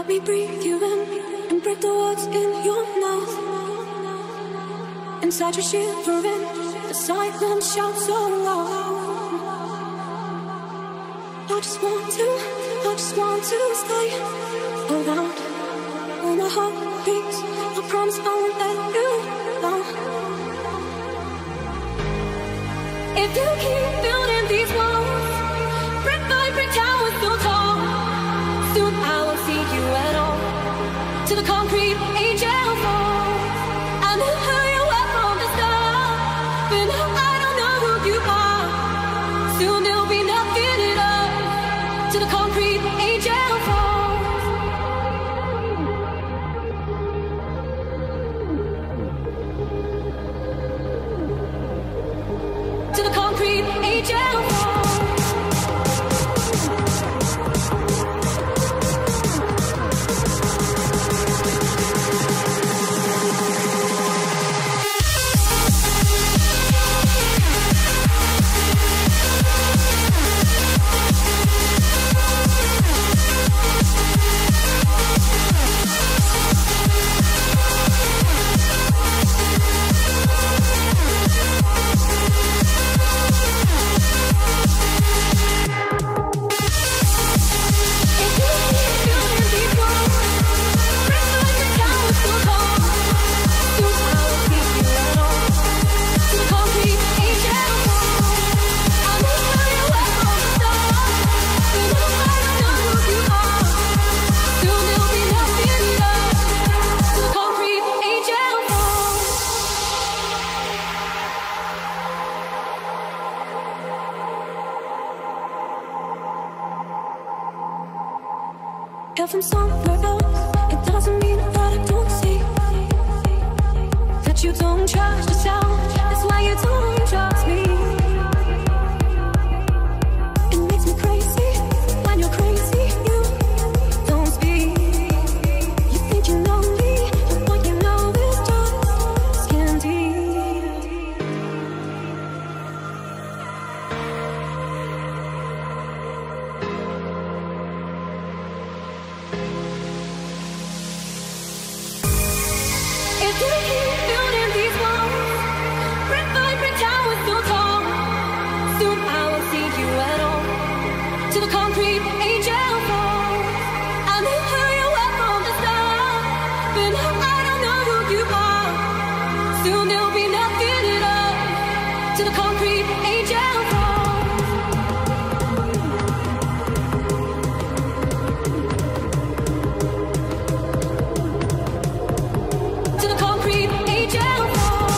Let me breathe you in and break the words in your mouth. Inside you're shivering, the silence shouts so loud. I just want to stay around. When my heart beats, I promise I won't let you down. If you keep building these walls, brick by brick towers so tall, soon I won't see you at all. To the concrete angel falls. I knew who you were from the start, but now I don't know who you are. Soon there'll be nothing at all. To the concrete angel falls. To the concrete angel falls. If I'm somewhere else, it doesn't mean that I don't see that you don't trust yourself. That's why you don't trust me. It makes me crazy when you're crazy. You don't speak. You think you know me, but what you know is just skin deep. If you keep building these walls, brick by brick towers so tall, soon I won't see you at all. To the concrete angel falls. I knew who you were from the start, but now I don't know who you are. Soon there'll be nothing at all. To the concrete angel falls. To the concrete angel falls.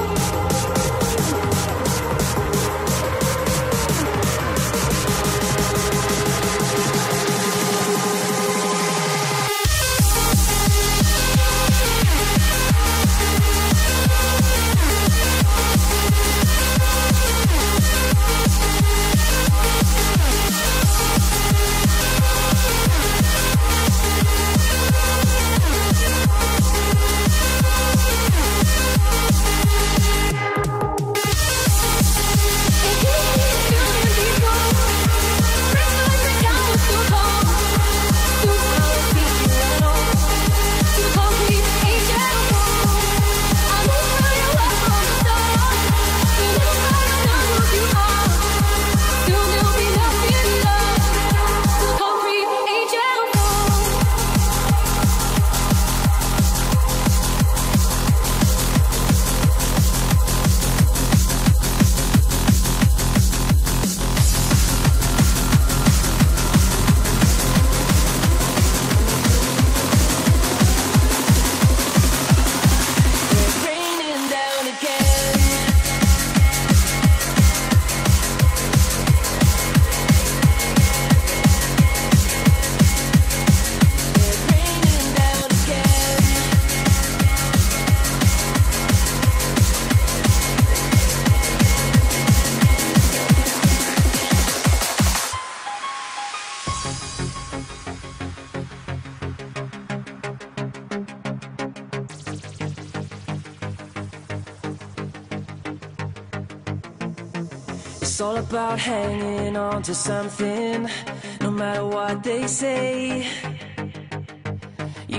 It's all about hanging on to something, no matter what they say.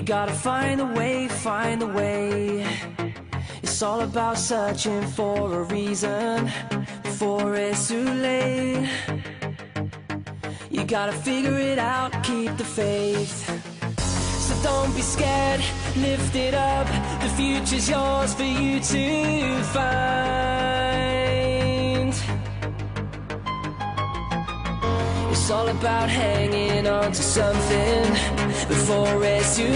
gotta find a way, find a way. It's all about searching for a reason before it's too late. You gotta figure it out, keep the faith. So don't be scared, lift it up. The future's yours for you to find. It's all about hanging on to something before it's too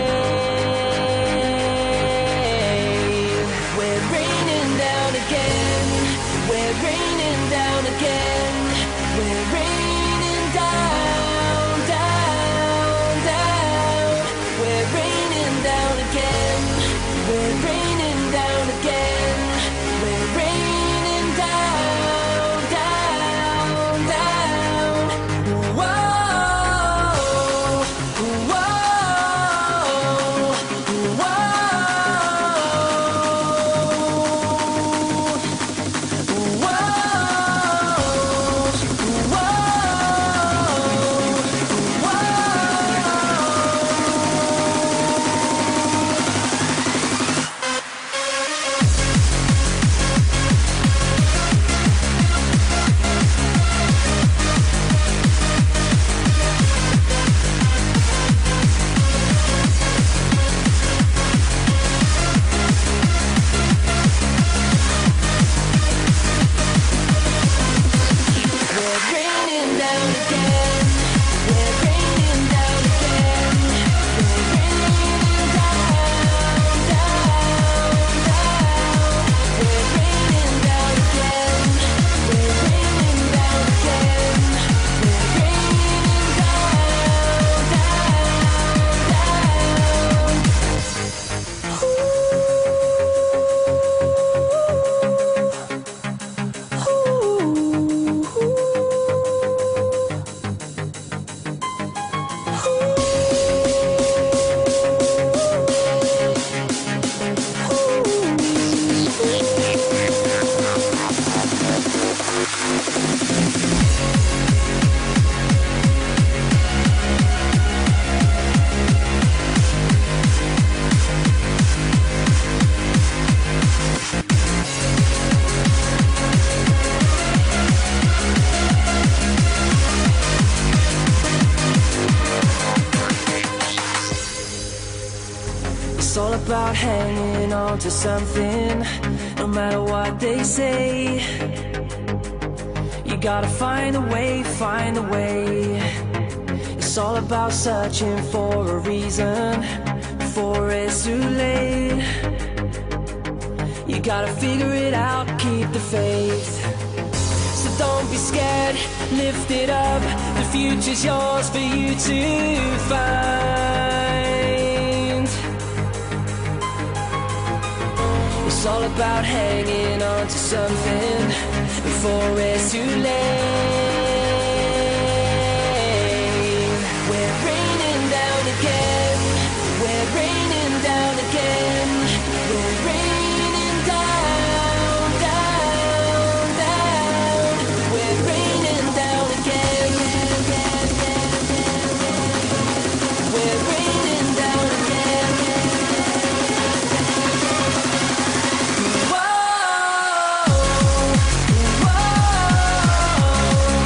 late. We're raining down again. We're raining down again. We're raining down, down, down. We're raining down again. We're raining down again. We're raining down, down, down. Whoa, whoa, It's all about hanging on to something, no matter what they say. You gotta find a way, find a way. It's all about searching for a reason before it's too late. You gotta figure it out, keep the faith. So don't be scared, lift it up. The future's yours for you to find. It's all about hanging on to something before it's too late. We're raining down again. We're raining down again. We're raining down, down, down. We're raining down again. We're raining down again. Whoa, whoa.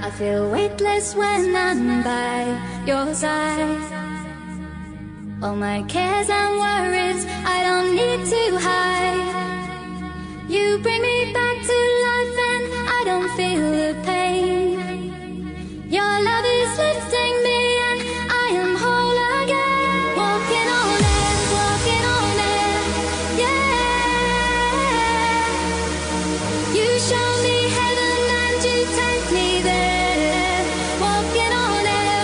I feel weightless when I'm by your side. All my cares and worries I don't need to hide. You bring me back to life and I don't feel the pain. Your love is lifting me and I am whole again. Walking on air, yeah. You show me heaven and you take me there. Walking on air,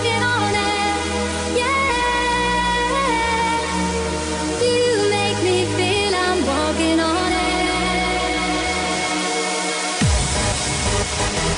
yeah. You make me feel I'm walking on air.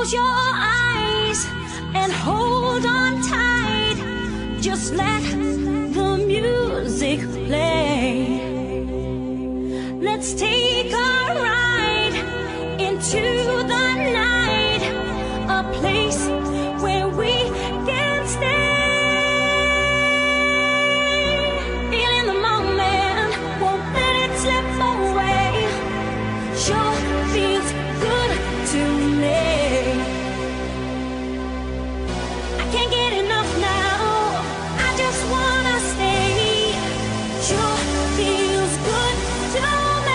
Close your eyes and hold on tight. Just let the music play. Let's take a ride into the night, a place where we can stay. Feeling the moment, won't let it slip away. Sure feels good to me. I can't get enough now, I just wanna stay. Sure feels good to me.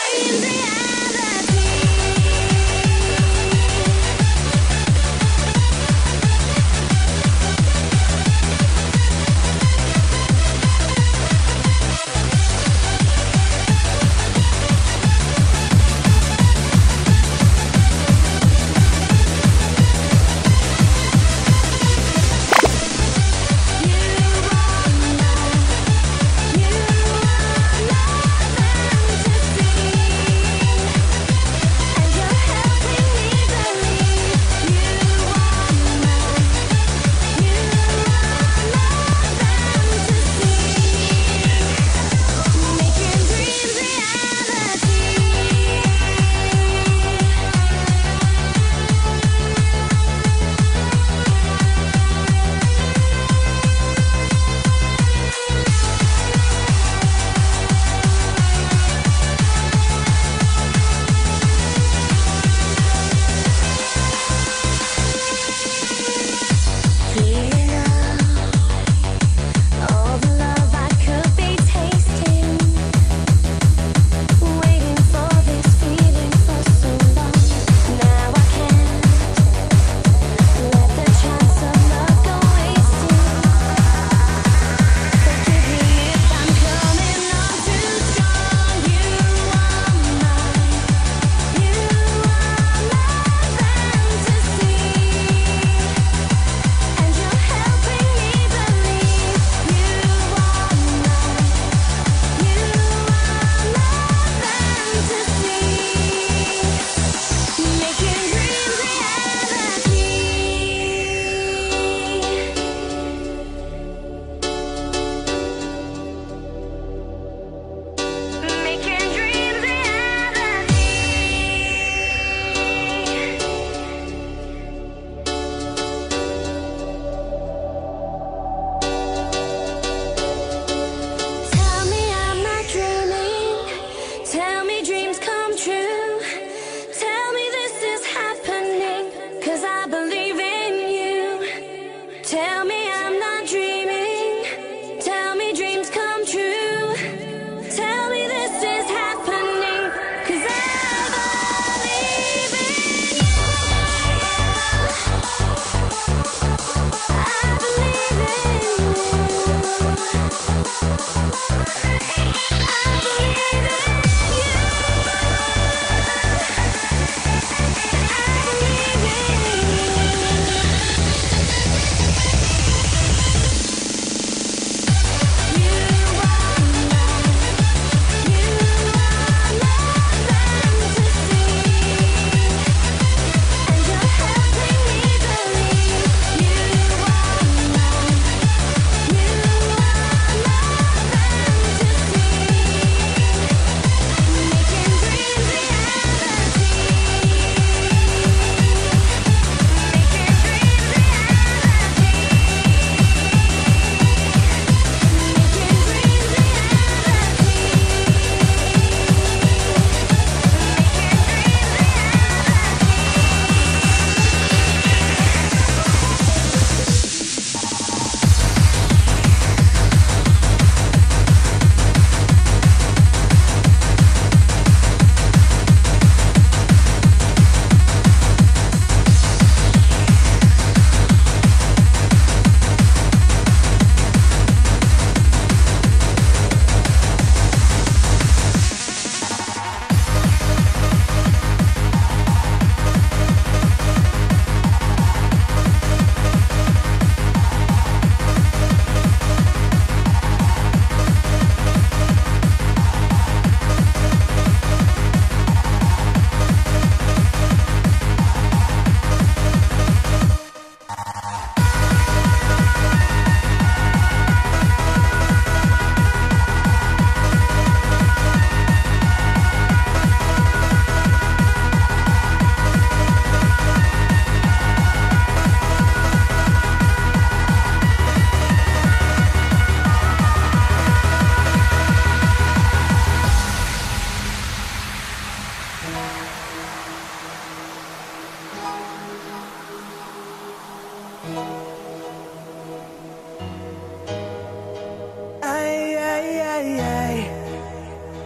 Feel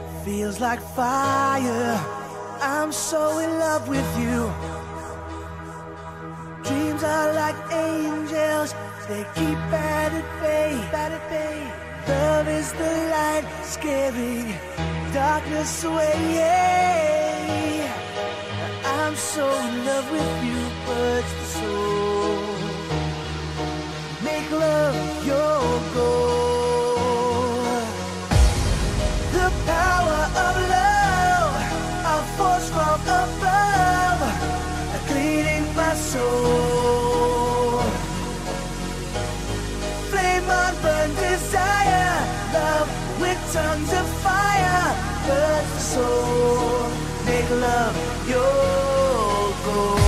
feels like fire. I'm so in love with you. Dreams are like angels, they keep at bay. Love is the light, scaring darkness away. I'm so in love with you, birds the soul. Make love your goal. The power of love, a force from above, cleaning my soul. Flame on burn desire, love with tongues of fire, burn the soul. Make love your goal.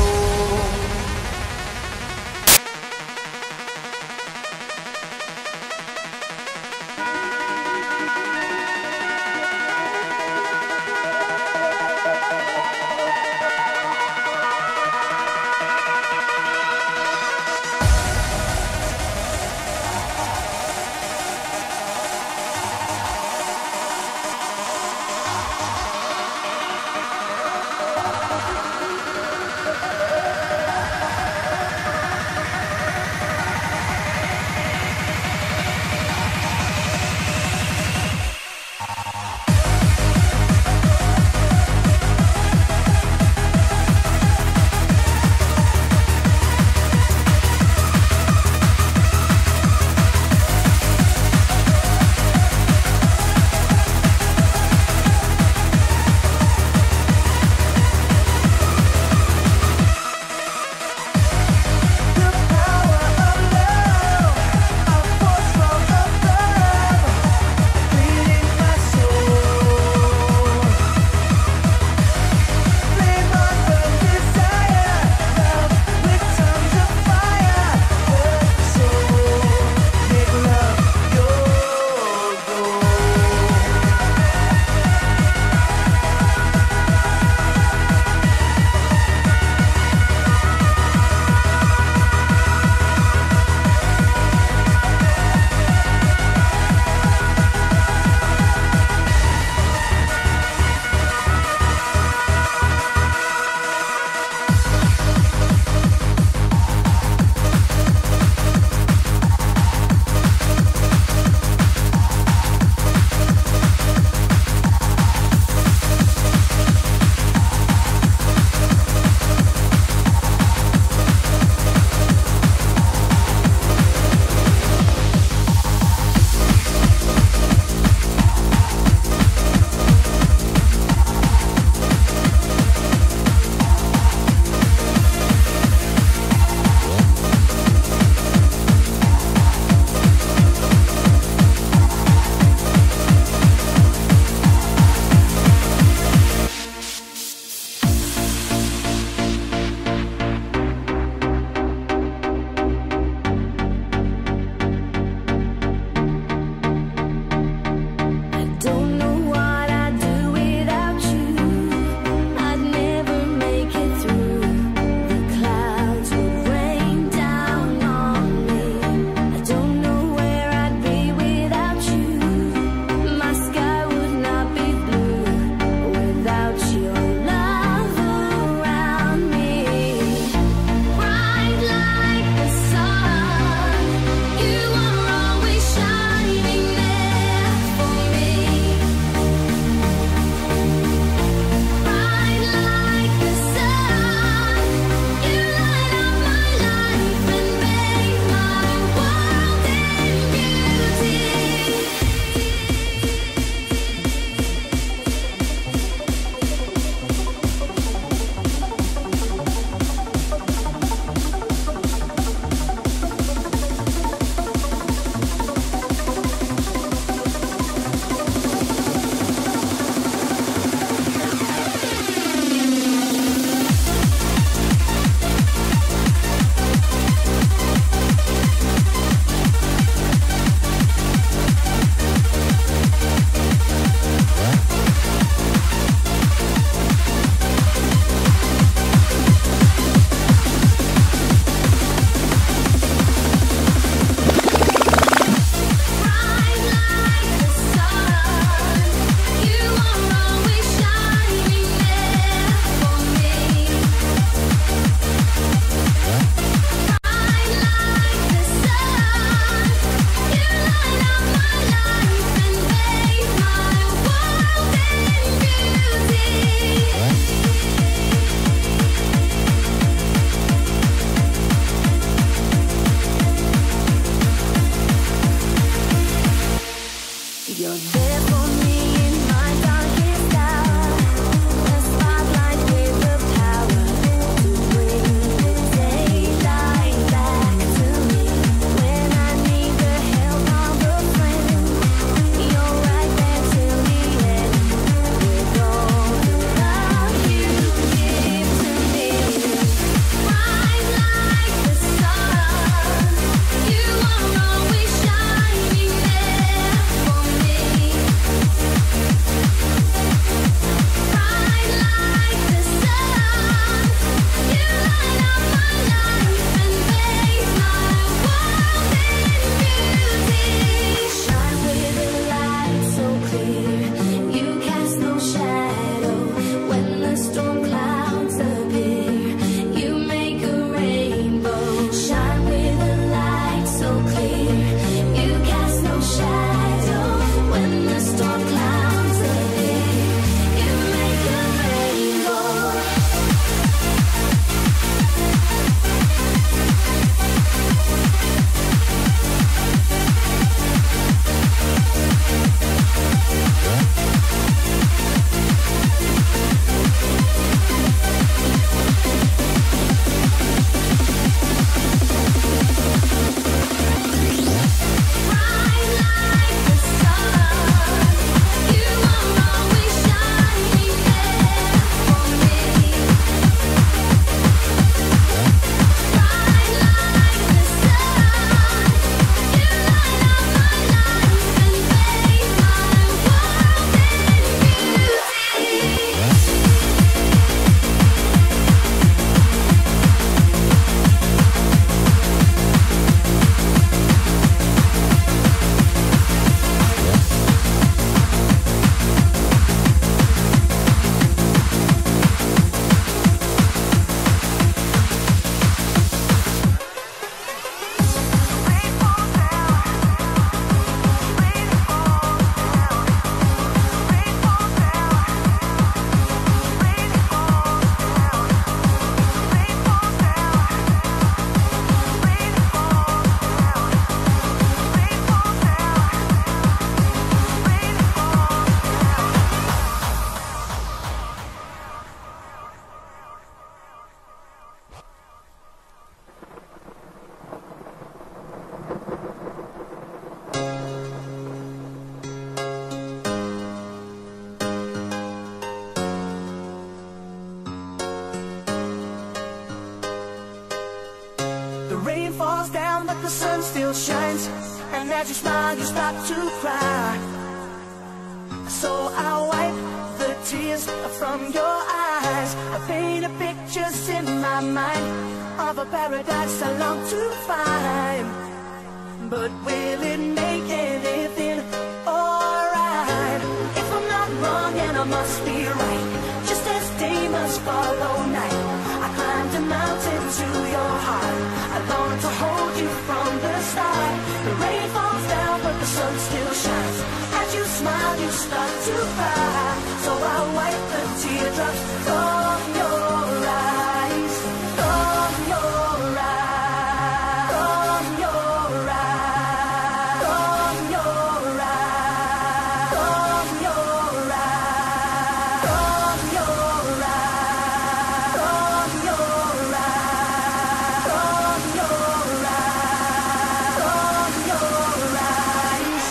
As you smile, you start to cry. So I wipe the tears from your eyes. I paint a pictures in my mind of a paradise I long to find. But will it make anything alright? If I'm not wrong and I must be right, just as day must follow night, I climbed a mountain to your heart. I long to hold you from the start. The rain falls down but the sun still shines. As you smile you start to cry. So I wipe the teardrops from your eyes. From your eyes. From your eyes. From your eyes. From your eyes. From your eyes. From your eyes. From your eyes. From your eyes.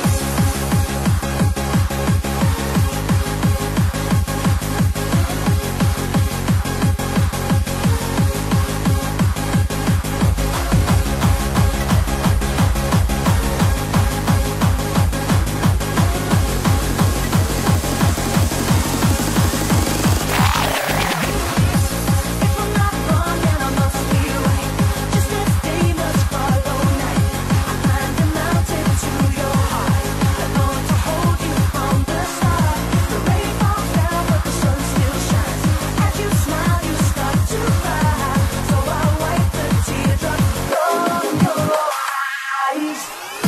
If I'm not wrong and I must be right, just as day must follow night, I climbed a mountain to your heart. I long to hold you from the start. The rain falls down but the sun still shines. As you smile you start to cry. So I wipe the teardrops from your eyes.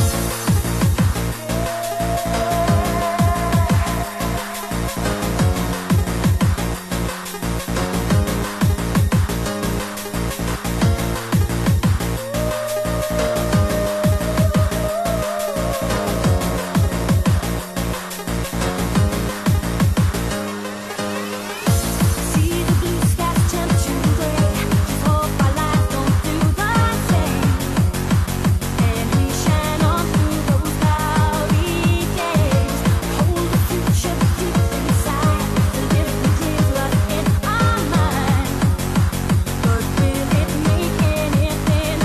See the blue skies turn to gray. Just hope our lives don't do the same. And we shine on through those cloudy days. Hold the future deep inside. The difference is what's in our mind. But will it make anything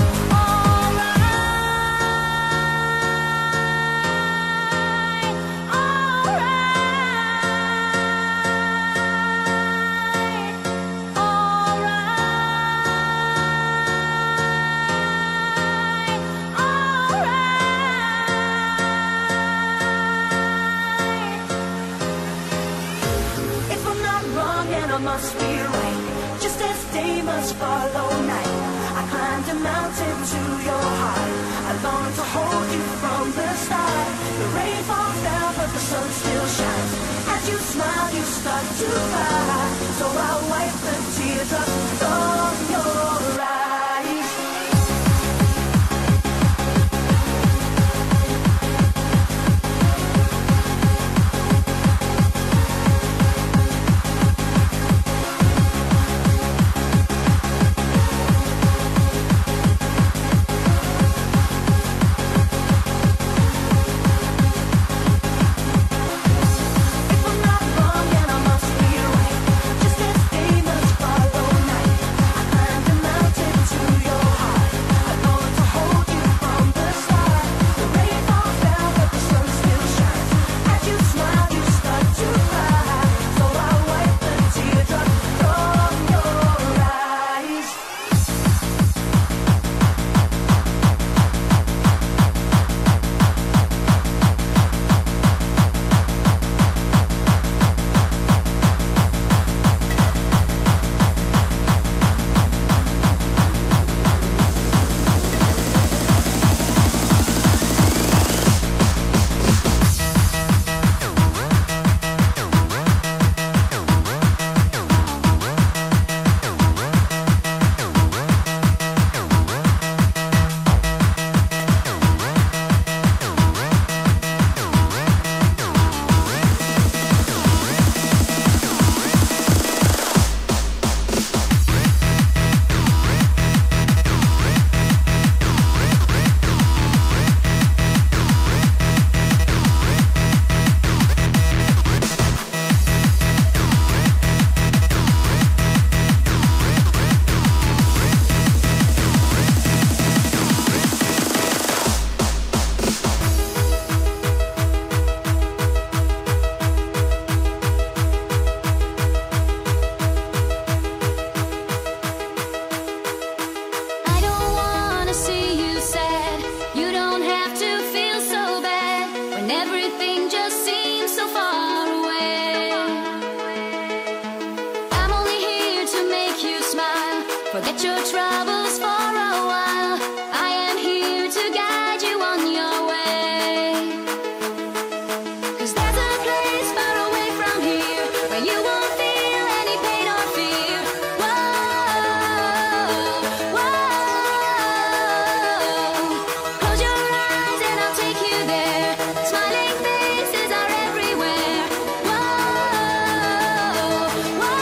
If I'm not wrong and I must be right, just as day must follow night, I climbed a mountain to your heart. I long to hold you from the start. The rain falls down but the sun still shines. As you smile you start to cry. So I wipe the teardrops from your eyes. If I'm not wrong and I must be right, just as day must follow night, Forget your troubles for a while. I am here to guide you on your way. 'Cause there's a place far away from here where you won't feel any pain or fear. Whoa, whoa. Close your eyes and I'll take you there. Smiling faces are everywhere. Whoa, whoa.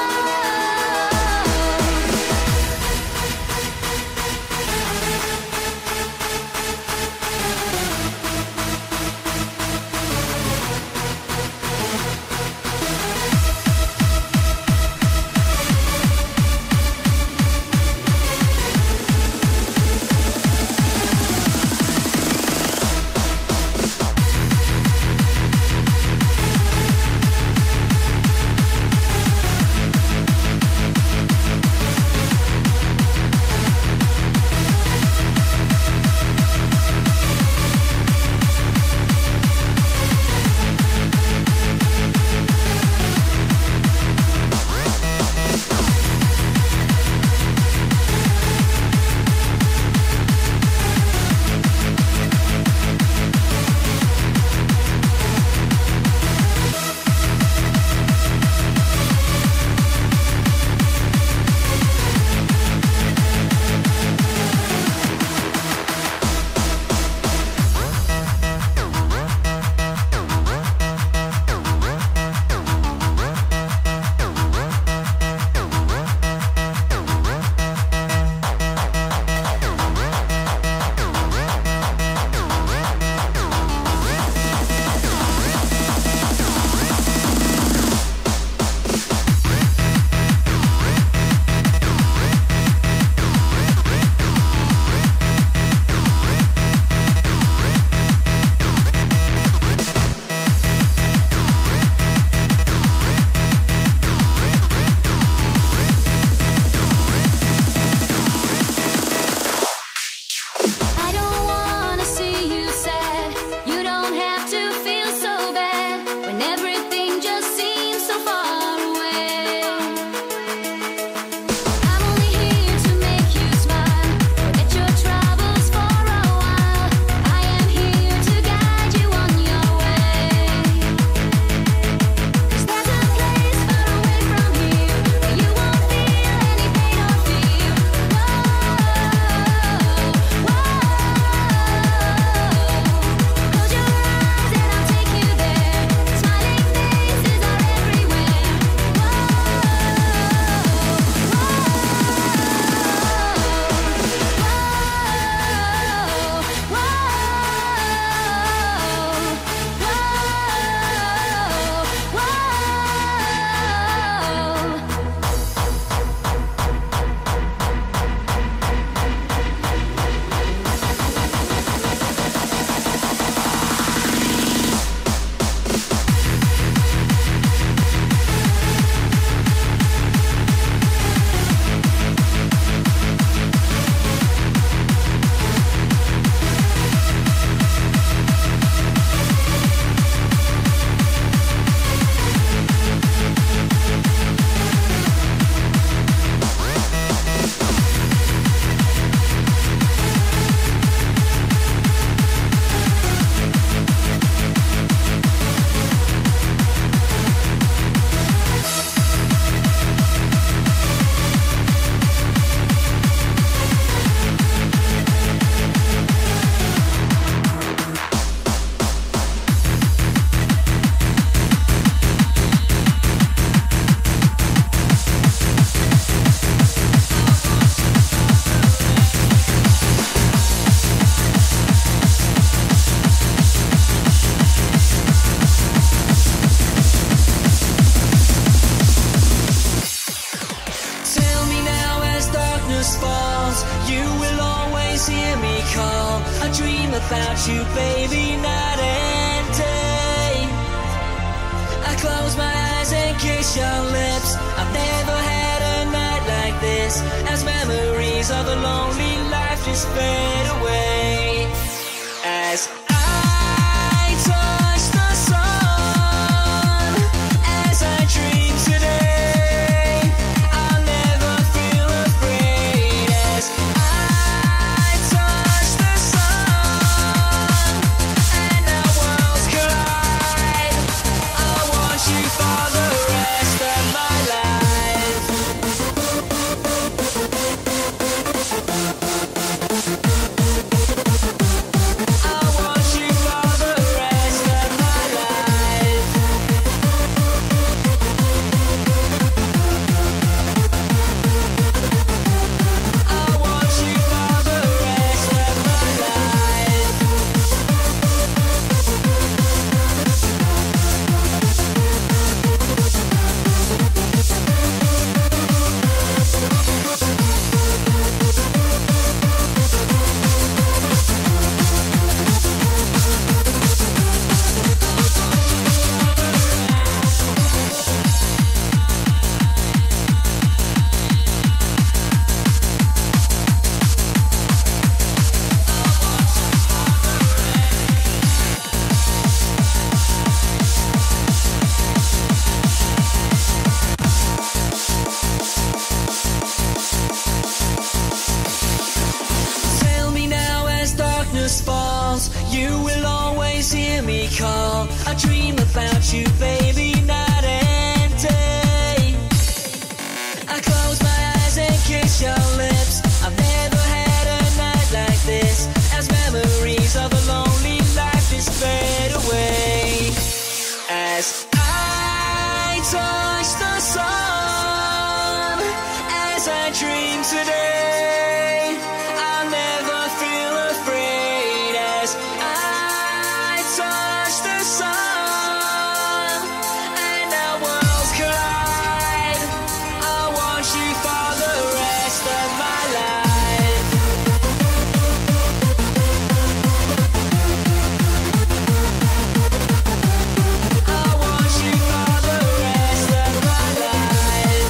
I don't wanna see you sad. You don't have to feel so bad when everything just seems so far away. I'm only here to make you smile. Forget your troubles for a while. I am here to guide you on your way. 'Cause there's a place far away from here where you won't feel any pain or fear. Whoa, whoa. Close your eyes and I'll take you there. Smiling faces are everywhere. Whoa, Tell me now as darkness falls, you will always hear me call. I dream about you, baby, night and day. I close my eyes and kiss your lips. I've never had a night like this, as memories of a lonely life just fade away. As I touch the sun, as I dream today, I'll never feel afraid. Christmas falls, you will always hear me call. I dream about you, baby, night and day. I close my eyes and kiss your lips. I've never had a night like this, as memories of a lonely life just fade away. As I touch the sun, as I dream today, I'll never feel afraid. As I touch the sun and our worlds collide, I want you for the rest of my life. I want you for the rest of my life.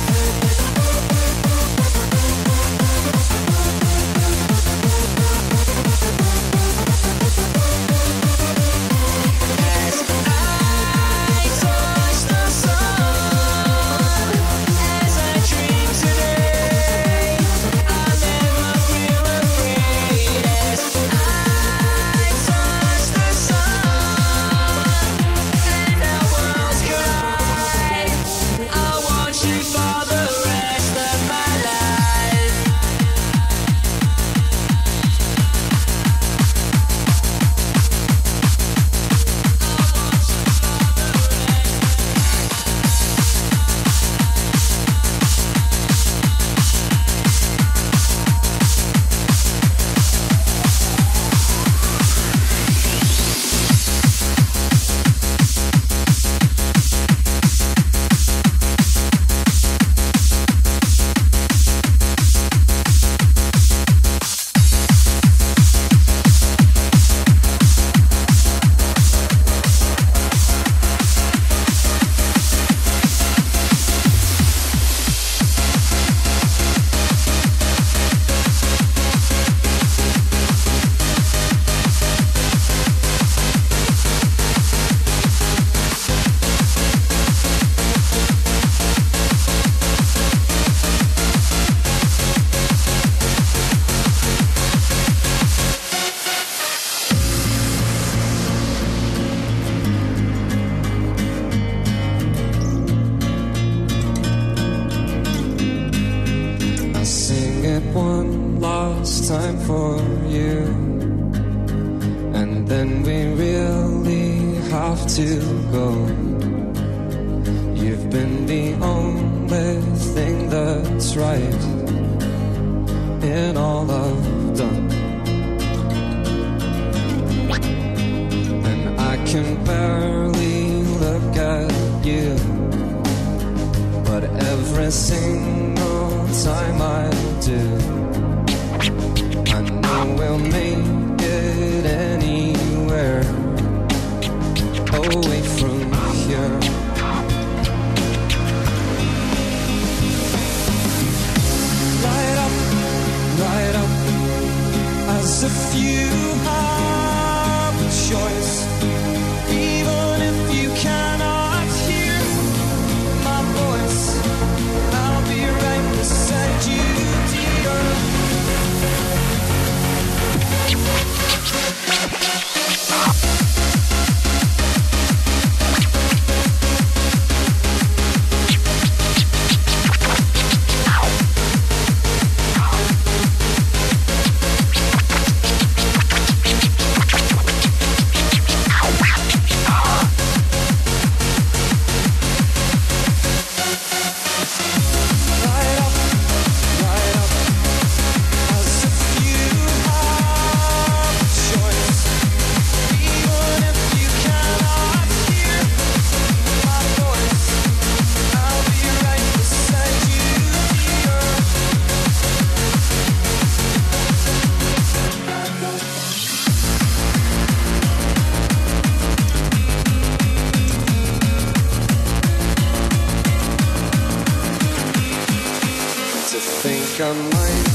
As I touch the sun, as I dream today, I'll never feel afraid. As I touch the sun and our worlds collide, I want you for the rest of my life. I'll sing it one last time for you, and then we really have to go. You've been the only thing that's right in all I've done, and I can barely look at you, but every single time I do, I know we'll make it anywhere away from here. Light up, as if you have a choice, even if you cannot hear my voice. I'll be right beside you, dear. think I might